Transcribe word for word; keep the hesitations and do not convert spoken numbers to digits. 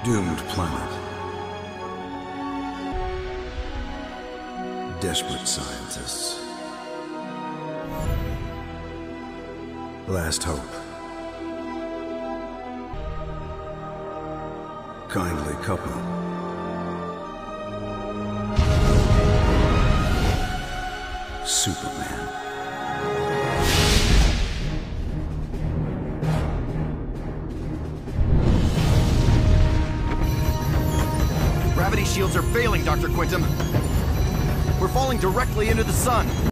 Doomed planet. Desperate scientists. Last hope. Kindly couple. Superman. Gravity shields are failing, Doctor Quintum. We're falling directly into the sun.